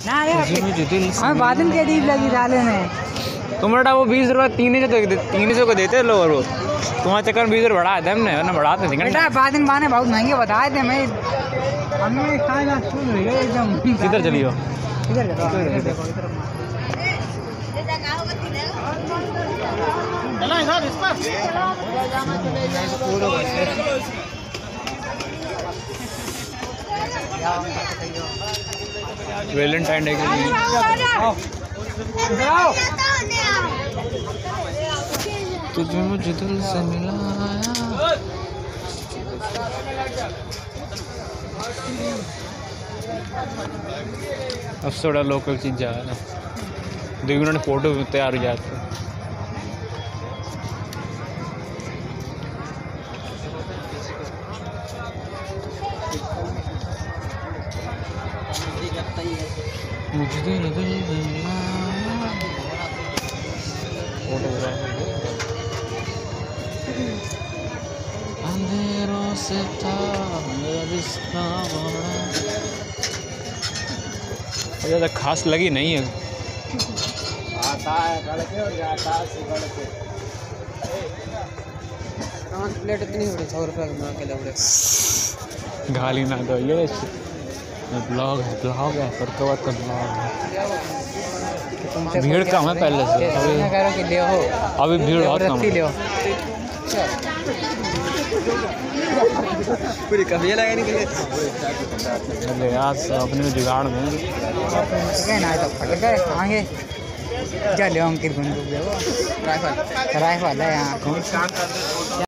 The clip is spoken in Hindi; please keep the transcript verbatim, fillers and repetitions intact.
ना हमें बाद में क्या अजीब लगी डाले में तुम्हारा वो बीस रुपये तीन सौ तीन सौ को देते लोग वो तुम्हारे चक्कर में बीस रुपये बढ़ा देते हमने वरना बढ़ाते थे बेटा बाद में बाने बहुत महंगे बताए थे मैं हमें खाना सुन रही है एकदम किधर चलियो इधर देखो वैलेंटाइन डे के लिए तुझे मुझे दिल से मिलाया अब थोड़ा लोकल चीज़ जा रहा है दो मिनट फोटो तैयार हो जाते मुझे दिल अंधेरों से था ज़्यादा खास लगी नहीं है आता है गड़के और जाता है से गड़के पाँच प्लेट इतनी बड़ी सौ रुपये का के लग गाली ना दो ये ब्लॉग है ब्लॉग है फरकवत का ब्लॉग है भीड़ कम है पहले से अभी कह रहा कि ले हो अभी भीड़ बहुत कम है पूरी कभी लगा नहीं के लिए अरे यार अपने जुगाड़ में ना तो फट गए खाएंगे चलो अंकित बंदूक देखो राइफल राइफल है यहाँ